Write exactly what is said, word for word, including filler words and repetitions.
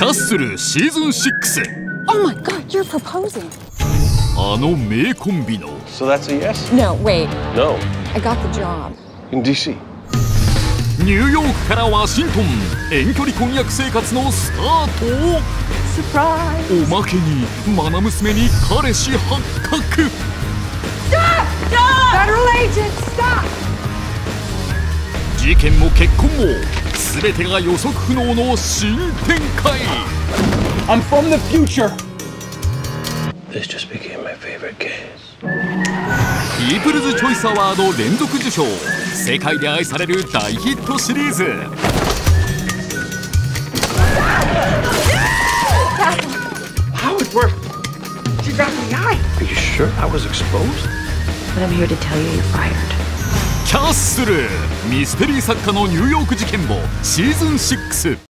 ャッスルシーズンシックス。 Oh my God, you're proposing. あの名コンビの So that's a yes? No, wait. No. I got the job. In ディーシー? ニューヨークからワシントン、遠距離婚約生活のスタート。 Surprise! おまけにマナ娘に彼氏発覚。 Stop! Stop! Federal agent, stop! 事件も結婚も全てが予測不能の新展開。 I'm from the future. This just became my favorite case. ピープルズチョイスアワード連続受賞、世界で愛される大ヒットシリーズ。 How it worked? She got in the eye. Are you sure I was exposed? But I'm here to tell you you're fired. キャッスルミステリー作家のニューヨーク事件簿シーズンシックス。